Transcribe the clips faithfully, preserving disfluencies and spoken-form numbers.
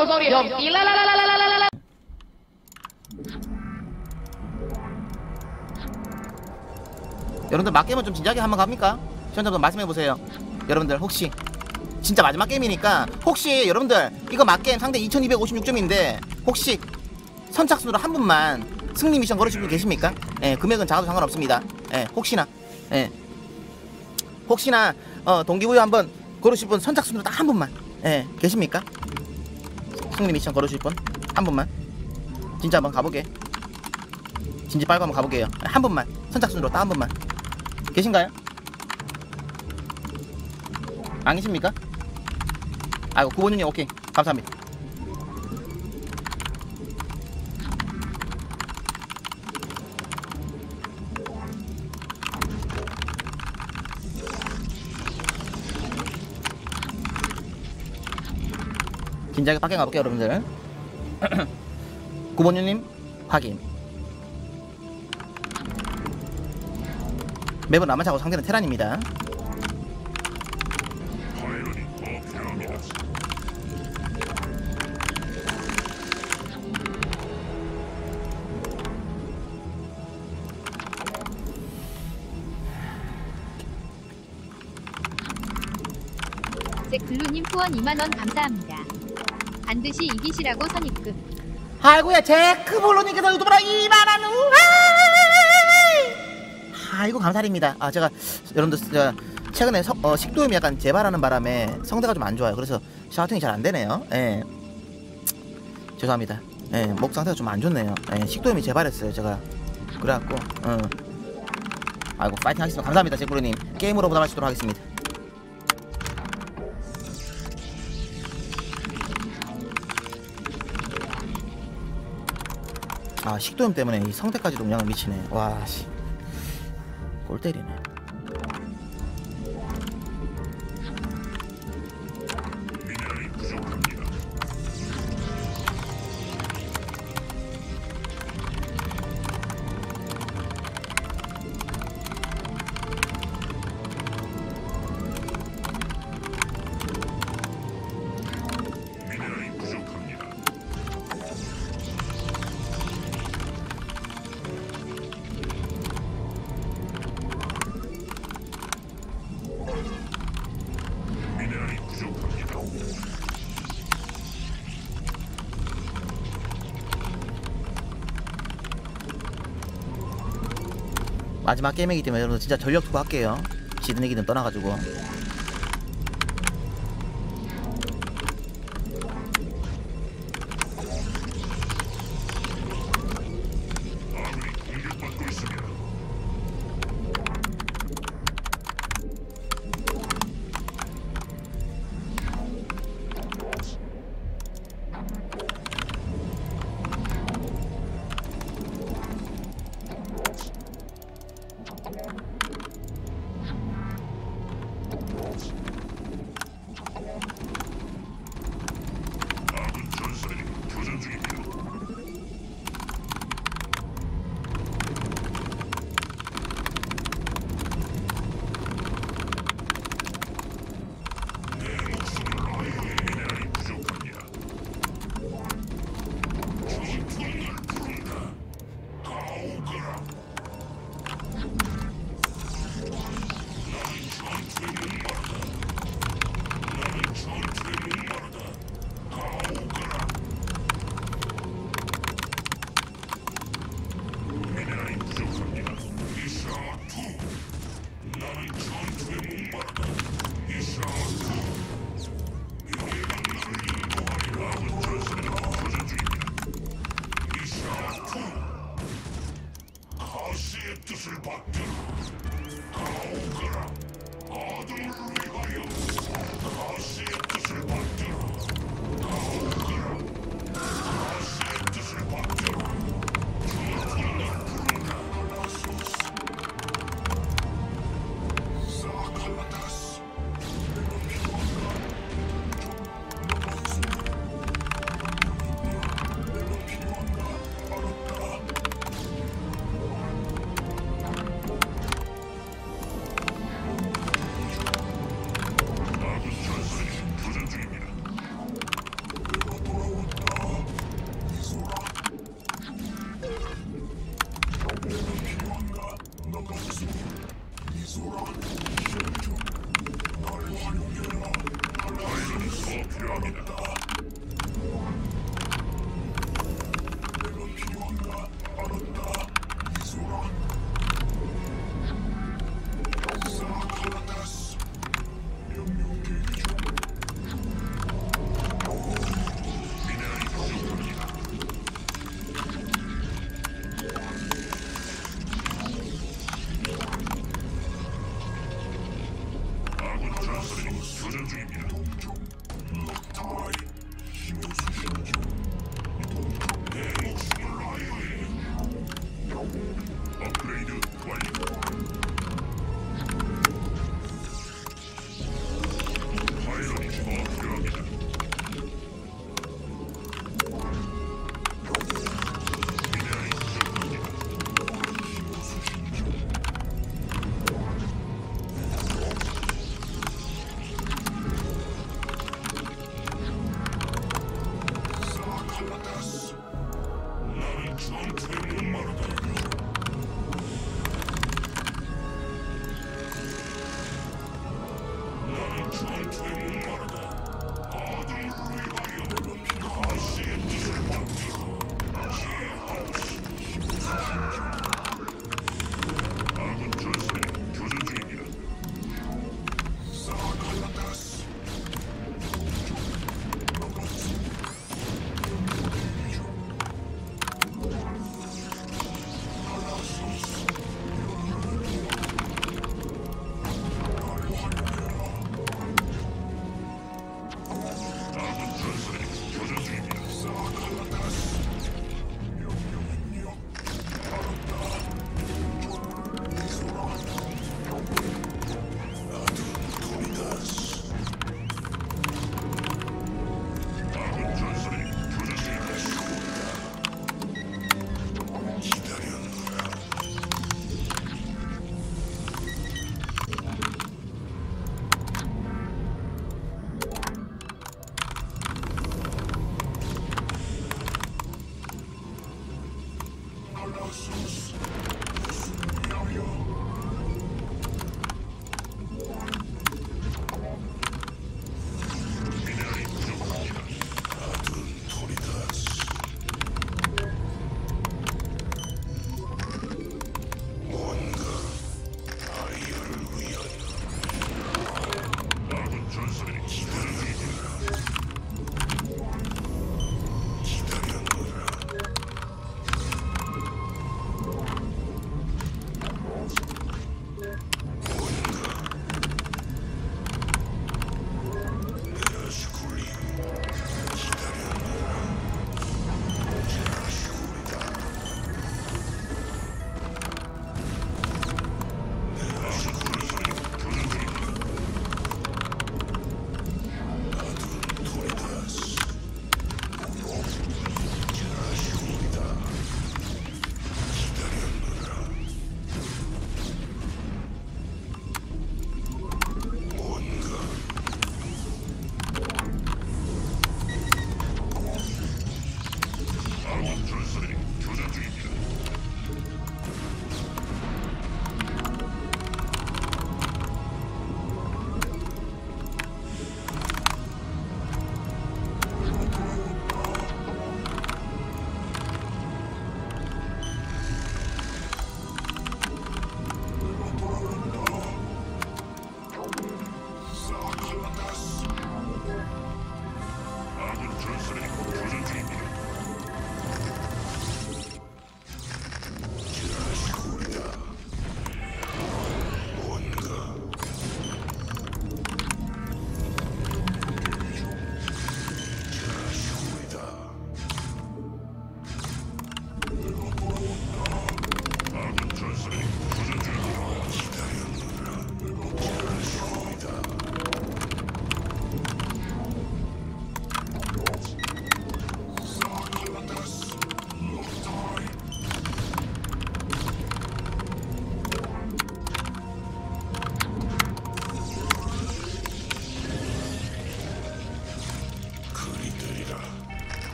여러분들 맞게임은 좀 진지하게 한번 갑니까? 시청자분들 말씀해보세요. 여러분들 혹시 진짜 마지막 게임이니까 혹시 여러분들 이거 맞게임 상대 이천이백오십육 점인데 혹시 선착순으로 한 분만 승리 미션 걸으실 분 계십니까? 예, 금액은 작아도 상관없습니다. 예, 혹시나 예, 혹시나 어, 동기부여 한번 걸으실 분 선착순으로 딱 한 분만 예, 계십니까? 승리 미션 걸으실 분 한 분만 진짜 한번 가보게. 진지 빨고 한번 가보게요. 한 분만 선착순으로 딱 한 분만 계신가요? 안 계십니까? 아이고 구본윤님 오케이 감사합니다. 진지하게 밖에 가볼게요 여러분들. 구본윤님 확인. 맵은 라마차고 상대는 테란입니다. 잭블루님 후원 이만 원 감사합니다. 반드시 이기시라고 선입금. 아이고야 잭블루님께서 유튜브로 이만 원 우와! 아이고 감사드립니다. 아 제가 여러분들 제가 최근에 서, 어, 식도염이 약간 재발하는 바람에 성대가 좀 안 좋아요. 그래서 샤우팅이 잘 안 되네요. 예. 죄송합니다. 예, 목 상태가 좀 안 좋네요. 예, 식도염이 재발했어요. 제가 그래갖고 어. 아이고 파이팅 하겠습니다. 감사합니다 잭블루님. 게임으로 보답하시도록 하겠습니다. 아 식도염 때문에 이 성대까지도 영향을 미치네. 와씨 골 때리네. 마지막 게임이기 때문에 여러분 진짜 전력 투구 할게요. 지든 이기든 떠나가지고.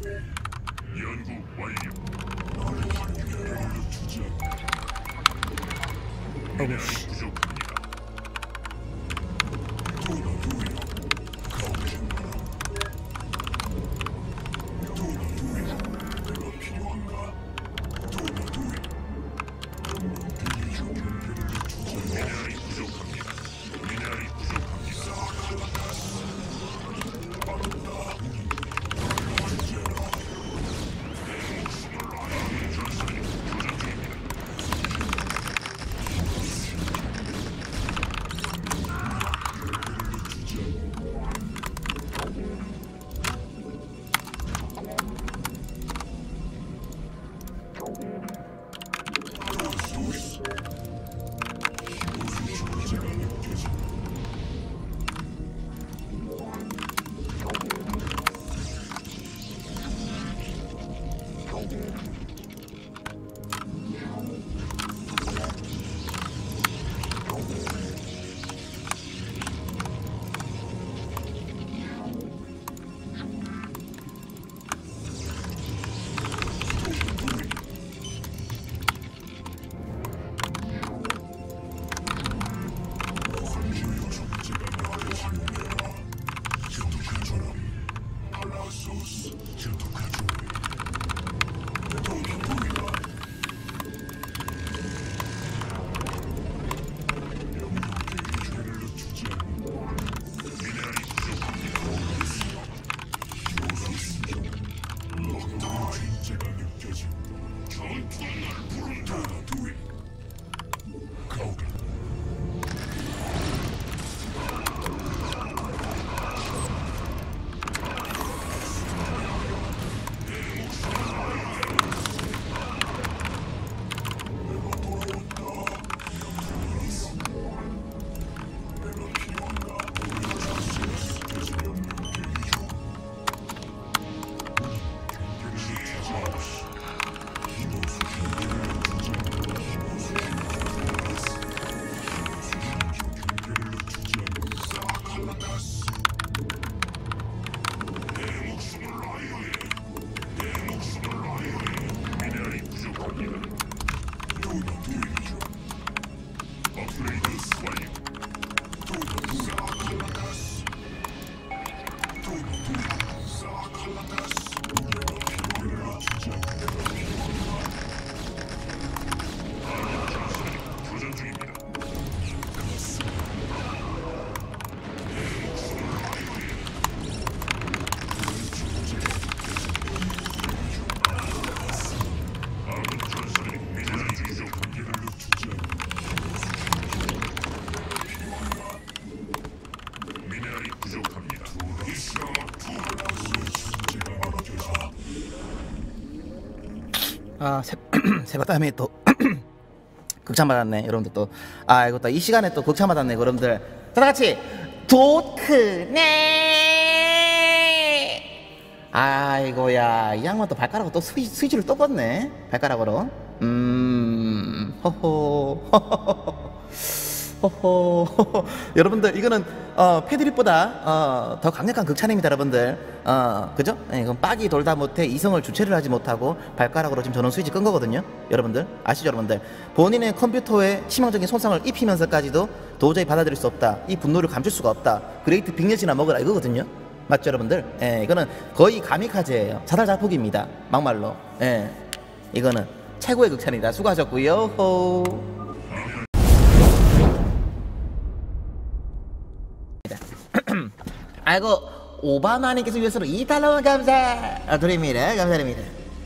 연구 완료. 어우 씨. 부족합니다. 미네랄이 부족합니다. 미네랄이 부족합니다. 아, 새, 새바람이 또 극찬 받았네 여러분들. 또 아 이거 또 이 시간에 또 극찬 받았네 여러분들. 다 같이 도크네. 아이고야, 이 양반 또 발가락으로 또 스위, 스위치를 또 껐네 발가락으로. 음 호호 호호 여러분들 이거는 어, 패드립보다 어, 더 강력한 극찬입니다 여러분들. 어, 그죠? 예, 이건 빡이 돌다 못해 이성을 주체를 하지 못하고 발가락으로 지금 저는 스위치 끈 거거든요 여러분들. 아시죠 여러분들? 본인의 컴퓨터에 치명적인 손상을 입히면서까지도 도저히 받아들일 수 없다, 이 분노를 감출 수가 없다, 그레이트 빅넷이나 먹으라 이거거든요. 맞죠 여러분들? 예, 이거는 거의 가미카제예요. 사달 자폭입니다 막말로. 예, 이거는 최고의 극찬이다. 수고하셨고요. 호. 아이고, 오바마님께서 위해서로 이 달러 감사드립니다. 감사드립니다.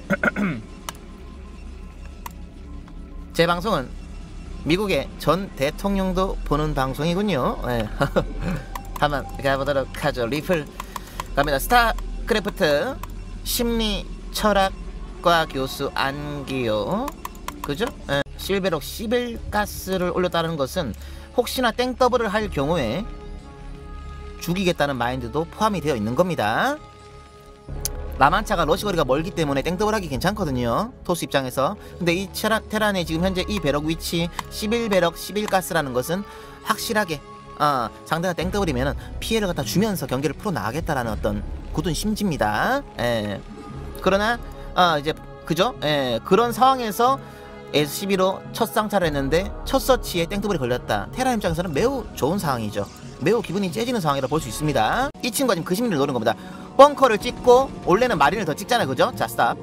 제 방송은 미국의 전 대통령도 보는 방송이군요. 네. 한번 가보도록 하죠. 리플 갑니다. 스타크래프트 심리 철학과 교수 안기요, 그죠? 네. 십일 배럭 십일 가스를 올렸다는 것은 혹시나 땡더블을 할 경우에 죽이겠다는 마인드도 포함이 되어 있는 겁니다. 라만차가 러시 거리가 멀기 때문에 땡더블 하기 괜찮거든요 토스 입장에서. 근데 이 테란, 테란의 지금 현재 이 배럭 위치 십일 배럭 십일 가스라는 것은 확실하게 어, 상대가 땡더블이면 피해를 갖다 주면서 경기를 풀어나가겠다라는 어떤 굳은 심지입니다. 예. 그러나 아 이제 그죠? 예, 그런 상황에서 에스시비로 첫 쌍차를 했는데 첫 서치에 땡더블이 걸렸다. 테라 입장에서는 매우 좋은 상황이죠. 매우 기분이 째지는 상황이라 볼 수 있습니다. 이 친구가 지금 그 심리를 노린 겁니다. 벙커를 찍고 원래는 마린을 더 찍잖아요, 그죠? 자, 스탑.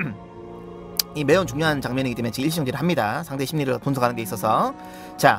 이 매우 중요한 장면이기 때문에 지금 일시정지를 합니다. 상대 심리를 분석하는 데 있어서. 자,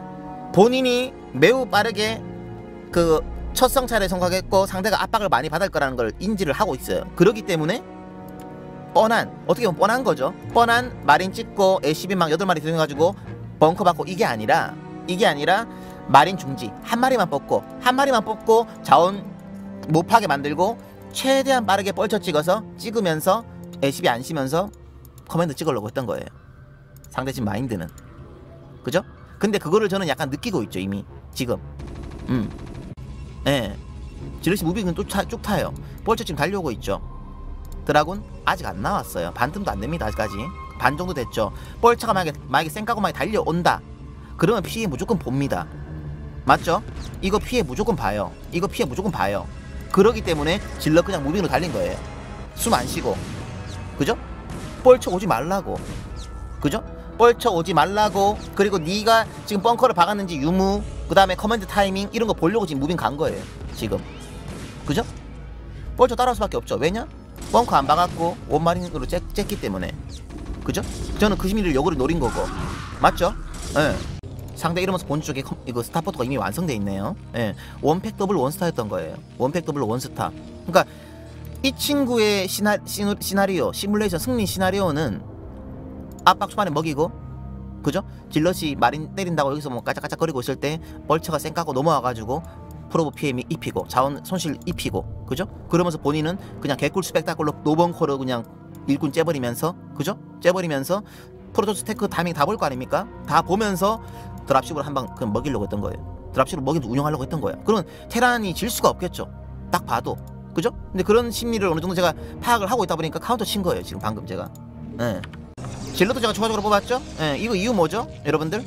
본인이 매우 빠르게 그 첫 성찰에 성공했고 상대가 압박을 많이 받을 거라는 걸 인지를 하고 있어요. 그렇기 때문에 뻔한, 어떻게 보면 뻔한 거죠. 뻔한 마린 찍고 에스시비 막 여덟 마리 들여가지고 벙커 받고 이게 아니라 이게 아니라 마린 중지 한 마리만 뽑고 한 마리만 뽑고 자원 못 파게 만들고 최대한 빠르게 뻘쳐 찍어서 찍으면서 에스시비 안 쉬면서 커맨드 찍으려고 했던 거예요. 상대 집 마인드는. 그죠? 근데 그거를 저는 약간 느끼고 있죠, 이미. 지금. 음. 예. 지르시 무빙은 또 쭉 타요. 뻘쳐 지금 달려오고 있죠. 드라군 아직 안 나왔어요. 반틈도 안 됩니다, 아직까지. 반 정도 됐죠. 뻘쳐가 만약에, 만약에 쌩까고 만약에 달려온다. 그러면 피해 무조건 봅니다. 맞죠? 이거 피해 무조건 봐요. 이거 피해 무조건 봐요. 그러기 때문에 질러 그냥 무빙으로 달린 거예요. 숨 안 쉬고. 그죠? 뻘쳐 오지 말라고. 그죠? 뻘쳐 오지 말라고. 그리고 네가 지금 벙커를 박았는지 유무, 그 다음에 커맨드 타이밍 이런 거 보려고 지금 무빙 간 거예요. 지금. 그죠? 뻘쳐 따라올 수밖에 없죠. 왜냐? 벙커 안 박았고 원마린으로 쬐, 쬐기 때문에. 그죠? 저는 그 심리를 역으로 노린 거고. 맞죠? 예. 상대 이러면서 본 쪽에 컴, 이거 스타포트가 이미 완성돼 있네요. 예. 원팩 더블 원스타였던 거예요. 원팩 더블 원스타. 그러니까 이 친구의 시나, 시누, 시나리오, 시뮬레이션 승리 시나리오는 압박 초반에 먹이고, 그죠? 질럿이 마린 때린다고 여기서 뭐 까짝까짝거리고 있을 때 벌처가 쌩 까고 넘어와가지고 프로브 피해 입히고 자원 손실 입히고, 그죠? 그러면서 본인은 그냥 개꿀 스펙타클로 노벙커로 그냥 일꾼 째버리면서, 그죠? 째버리면서 프로토스 테크 타이밍 다 볼 거 아닙니까? 다 보면서 드랍십으로 한방 그냥 먹이려고 했던 거예요. 드랍십으로 먹이면서 운영하려고 했던 거예요. 그러면 테란이 질 수가 없겠죠. 딱 봐도. 그죠? 근데 그런 심리를 어느 정도 제가 파악을 하고 있다 보니까 카운터 친 거예요, 지금 방금 제가. 예. 질럿도 제가 추가적으로 뽑았죠? 예. 이거 이유 뭐죠? 여러분들?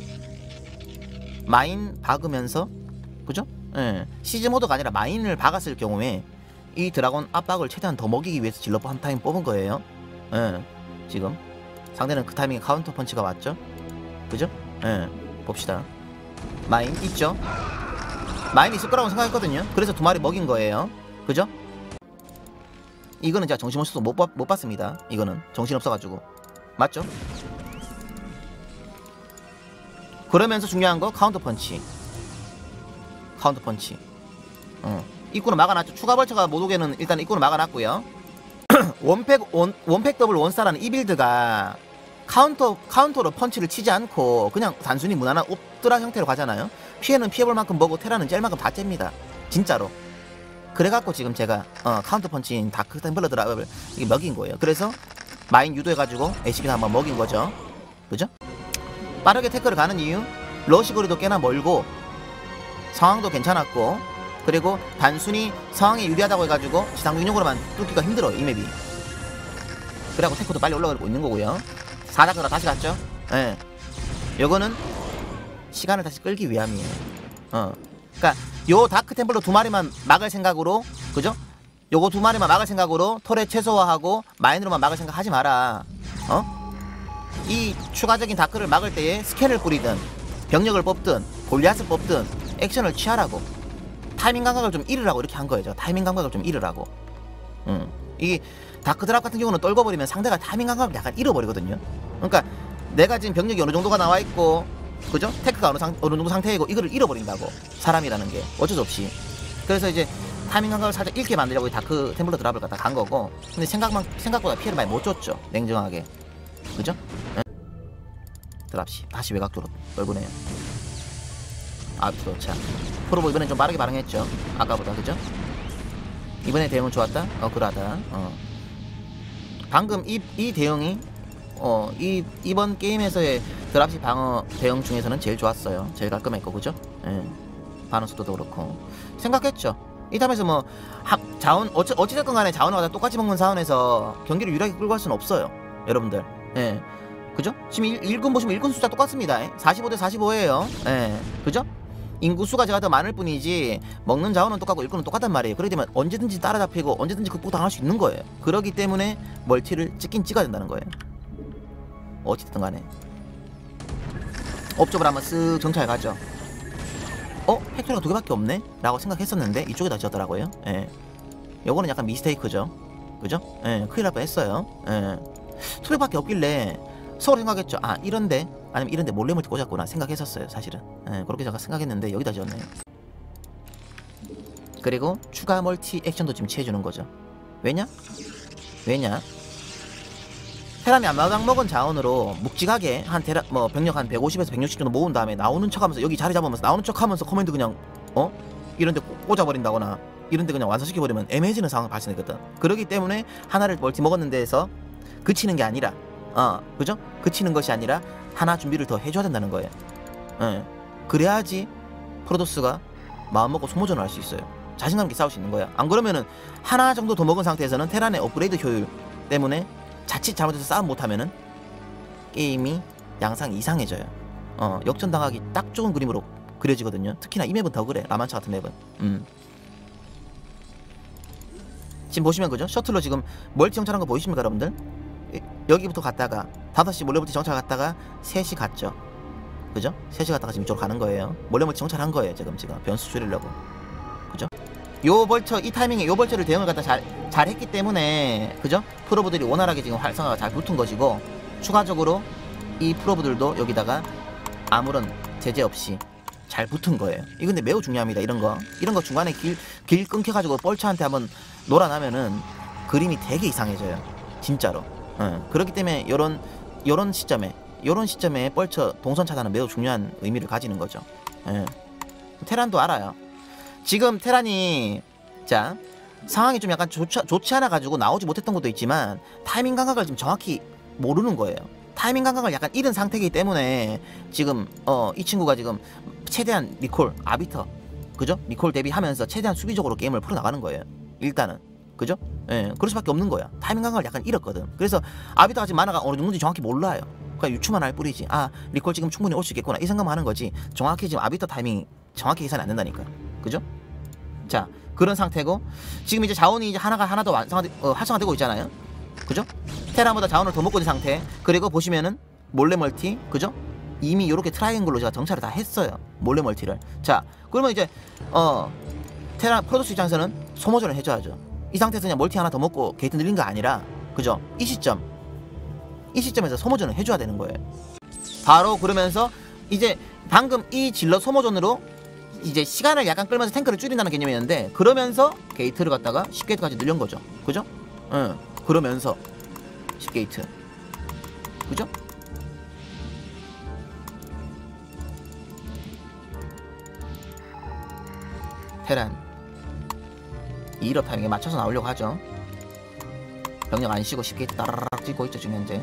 마인 박으면서, 그죠? 예. 시즈 모드가 아니라 마인을 박았을 경우에 이 드라곤 압박을 최대한 더 먹이기 위해서 질럿 한 타임 뽑은 거예요. 예. 지금. 상대는 그 타이밍에 카운터 펀치가 왔죠? 그죠? 예. 봅시다. 마인 있죠? 마인 있을 거라고 생각했거든요. 그래서 두 마리 먹인 거예요. 그죠? 이거는 제가 정신없어서 못, 못 봤습니다. 이거는 정신없어가지고. 맞죠? 그러면서 중요한 거 카운터 펀치. 카운터 펀치. 어. 입구는 막아놨죠. 추가 벌처가 못 오게는 일단 입구는 막아놨고요. 원팩 원, 원팩 더블 원스타라는 이 빌드가 카운터 카운터로 펀치를 치지 않고 그냥 단순히 무난한 옵드라 형태로 가잖아요. 피해는 피해볼 만큼 먹고 테라는 짤 만큼 다 잽니다. 진짜로. 그래갖고 지금 제가 어, 카운터 펀치인 다크 템플러 드랍을 이게 먹인 거예요. 그래서 마인 유도해가지고 에스시비도 한번 먹인 거죠. 그죠? 빠르게 태클을 가는 이유, 러시 거리도 꽤나 멀고 상황도 괜찮았고, 그리고 단순히 상황이 유리하다고 해가지고 지상중력으로만 뚫기가 힘들어요, 이 맵이. 그래갖고 태클도 빨리 올라가고 있는 거고요. 사다크라 다시 갔죠? 예. 요거는 시간을 다시 끌기 위함이에요. 어. 그니까 요 다크 템플러 두 마리만 막을 생각으로, 그죠? 요거 두 마리만 막을 생각으로 털에 최소화하고 마인으로만 막을 생각 하지 마라. 어? 이 추가적인 다크를 막을 때에 스캔을 뿌리든 병력을 뽑든 골리앗을 뽑든 액션을 취하라고. 타이밍 감각을 좀 잃으라고 이렇게 한 거예요. 타이밍 감각을 좀 잃으라고. 음. 이게 다크 드랍 같은 경우는 떨궈버리면 상대가 타이밍 감각을 약간 잃어버리거든요. 그러니까 내가 지금 병력이 어느 정도가 나와 있고, 그죠? 테크가 어느, 상, 어느 정도 상태이고 이거를 잃어버린다고. 사람이라는 게 어쩔 수 없이. 그래서 이제 타이밍 감각을 살짝 잃게 만들려고 이 다크 템플러 드랍을 갖다 간 거고, 근데 생각만 생각보다 피해를 많이 못 줬죠. 냉정하게. 그죠? 네? 드랍시 다시 외곽도로 떨구네요. 아, 그렇죠. 프로보 이번엔 좀 빠르게 반응했죠. 아까보다. 그죠? 이번에 대응은 좋았다? 어, 그러하다. 어. 방금 이, 이 대응이 어, 이, 이번 게임에서의 드랍시 방어 대응 중에서는 제일 좋았어요. 제일 깔끔했고, 그죠? 예. 반응 속도도 그렇고. 생각했죠. 이 탑에서 뭐, 하, 자원, 어찌, 어찌됐건 간에 자원을 똑같이 먹는 사원에서 경기를 유리하게 끌고 갈 수는 없어요. 여러분들. 예. 그죠? 지금 일, 일군 보시면 일군 숫자 똑같습니다. 사십오 대 사십오예요. 예. 그죠? 인구수가 제가 더 많을 뿐이지 먹는 자원은 똑같고 일꾼은 똑같단 말이에요. 그렇기 때문에 언제든지 따라잡히고 언제든지 극복당할 수 있는 거예요. 그렇기 때문에 멀티를 찍긴 찍어야 된다는 거예요. 어찌됐든 간에 업적을 한번 쓱 정찰 가죠. 어? 팩토리가 두 개밖에 없네? 라고 생각했었는데 이쪽에다 지었더라고요. 예. 요거는 약간 미스테이크죠. 그죠? 예, 큰일 날 뻔했어요. 예. 두 개밖에 없길래 서로 생각했죠. 아 이런데 아니면 이런데 몰래 멀티 꽂았구나 생각했었어요 사실은. 예, 그렇게 제가 생각했는데 여기다 지었네요. 그리고 추가 멀티 액션도 지금 취해주는 거죠. 왜냐? 왜냐? 테란이 앞마당 먹은 자원으로 묵직하게 한 테라 뭐 병력 한 백오십에서 백육십 정도 모은 다음에 나오는 척하면서 여기 자리 잡으면서 나오는 척하면서 커맨드 그냥 어 이런데 꽂아버린다거나 이런데 그냥 완성시켜버리면 애매해지는 상황이 발생했거든. 그렇기 때문에 하나를 멀티 먹었는 데에서 그치는 게 아니라 어 그죠? 그치는 것이 아니라 하나 준비를 더 해줘야 된다는 거예요. 예. 그래야지 프로토스가 마음먹고 소모전을 할 수 있어요. 자신감 있게 싸울 수 있는 거야. 안 그러면은 하나 정도 더 먹은 상태에서는 테란의 업그레이드 효율 때문에 자칫 잘못해서 싸움 못하면은 게임이 양상 이상해져요. 어 역전당하기 딱 좋은 그림으로 그려지거든요. 특히나 이 맵은 더 그래. 라만차 같은 맵은. 음. 지금 보시면 그죠? 셔틀로 지금 멀티 정찰한 거 보이십니까 여러분들? 여기부터 갔다가 다섯 시 몰래 멀티 정찰 갔다가 세 시 갔죠. 그죠? 세 시 갔다가 지금 이쪽으로 가는 거예요. 몰래 멀티 정찰한 거예요. 지금 지금 변수 줄이려고. 그죠? 요 벌처 이 타이밍에 요 벌처를 대응을 갖다 잘 잘했기 때문에 그죠? 프로브들이 원활하게 지금 활성화가 잘 붙은 것이고 추가적으로 이 프로브들도 여기다가 아무런 제재 없이 잘 붙은 거예요. 이 근데 매우 중요합니다. 이런 거 이런 거 중간에 길, 길 끊겨가지고 벌처한테 한번 놀아나면은 그림이 되게 이상해져요. 진짜로. 어, 그렇기 때문에 요런 요런 시점에 요런 시점에 벌처 동선 차단은 매우 중요한 의미를 가지는 거죠. 예. 테란도 알아요. 지금 테란이 자 상황이 좀 약간 좋지, 좋지 않아 가지고 나오지 못했던 것도 있지만 타이밍 감각을 지금 정확히 모르는 거예요. 타이밍 감각을 약간 잃은 상태이기 때문에 지금 어 이 친구가 지금 최대한 리콜 아비터 그죠? 리콜 대비하면서 최대한 수비적으로 게임을 풀어 나가는 거예요. 일단은 그죠? 예, 그럴 수밖에 없는 거야. 타이밍 감각을 약간 잃었거든. 그래서 아비터가 지금 만화가 어느 정도인지 정확히 몰라요. 그냥 유추만 할 뿐이지. 아 리콜 지금 충분히 올 수 있겠구나 이 생각만 하는 거지. 정확히 지금 아비터 타이밍 정확히 계산이 안 된다니까. 그죠? 자 그런 상태고 지금 이제 자원이 이제 하나가 하나 더 완성화 어, 활성화되고 있잖아요. 그죠? 테란보다 자원을 더 먹고 있는 상태. 그리고 보시면은 몰래 멀티 그죠? 이미 이렇게 트라이앵글로 제가 정찰을 다 했어요. 몰래 멀티를. 자 그러면 이제 어 테란 프로토스 입장에서는 소모전을 해줘야죠. 이 상태에서 그냥 멀티 하나 더 먹고 게이트 늘린 거 아니라 그죠? 이 시점 이 시점에서 소모전을 해줘야 되는 거예요. 바로 그러면서 이제 방금 이 질러 소모전으로 이제 시간을 약간 끌면서 탱크를 줄인다는 개념이었는데 그러면서 게이트를 갖다가 십 게이트까지 늘린 거죠. 그죠? 응. 그러면서 십 게이트 그죠? 테란 이 업 타이밍에 맞춰서 나오려고 하죠. 병력 안 쉬고 십 게이트 따라락 찍고 있죠 지금 현재.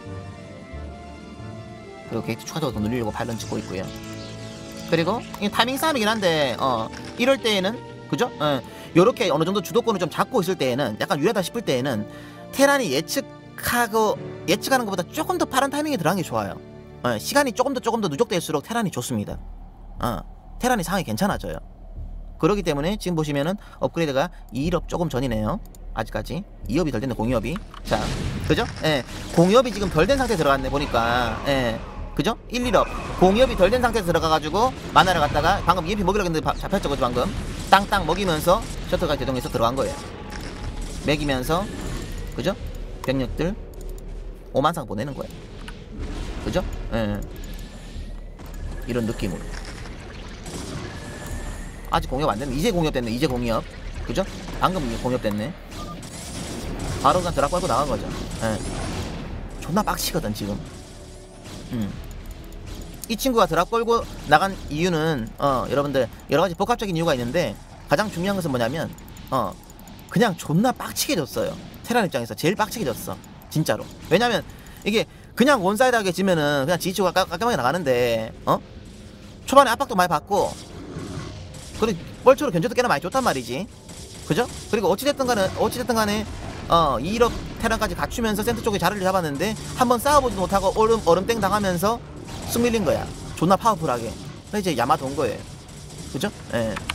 그리고 게이트 추가적으로 더 늘리려고 발런 찍고 있고요. 그리고 이 타이밍 싸움이긴 한데 어 이럴 때에는 그죠? 어, 요렇게 어느 정도 주도권을 좀 잡고 있을 때에는 약간 유리하다 싶을 때에는 테란이 예측하고 예측하는 것보다 조금 더 빠른 타이밍에 들어가는 게 좋아요. 어, 시간이 조금 더 조금 더 누적될수록 테란이 좋습니다. 어, 테란이 상황이 괜찮아져요. 그렇기 때문에 지금 보시면은 업그레이드가 이 업 조금 전이네요. 아직까지 이 업이 덜 됐네. 공이업이 자 그죠? 예, 공이업이 지금 덜 된 상태에 들어갔네 보니까. 예, 그죠? 일, 일 업 공이업이 덜 된 상태에서 들어가가지고 마나를 갖다가 방금 이엠피 먹이려고 했는데 바, 잡혔죠 그죠 방금. 땅땅 먹이면서 셔틀까지 대동해서 들어간 거예요. 먹이면서 그죠? 병력들 오만상 보내는 거예요. 그죠? 예, 이런 느낌으로. 아직 공이업 안 됐네. 이제 공이업 됐네. 이제 공이업. 그죠? 방금 공이업 됐네. 바로 그냥 드랍 걸고 나간 거죠. 예. 존나 빡치거든, 지금. 음. 이 친구가 드랍 걸고 나간 이유는, 어, 여러분들, 여러가지 복합적인 이유가 있는데, 가장 중요한 것은 뭐냐면, 어, 그냥 존나 빡치게 졌어요. 테란 입장에서 제일 빡치게 졌어. 진짜로. 왜냐면, 이게, 그냥 원사이드하게 지면은, 그냥 지지치고 깔끔하게 나가는데, 어? 초반에 압박도 많이 받고, 그리고 뻘초로 견제도 꽤나 많이 줬단 말이지. 그죠? 그리고 어찌됐든 간에 어찌됐든 간에 어 이 업 테란까지 갖추면서 센터 쪽에 자리를 잡았는데 한번 싸워보지도 못하고 얼음 얼음땡 당하면서 쑥 밀린 거야. 존나 파워풀하게. 그래서 이제 야마도 온 거예요. 그죠? 예.